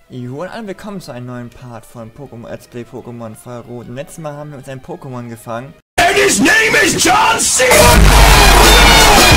Jo und alle willkommen zu einem neuen Part von Pokémon Let's Play Pokémon Feuerrot. Letztes Mal haben wir uns ein Pokémon gefangen. And his name is John Cena!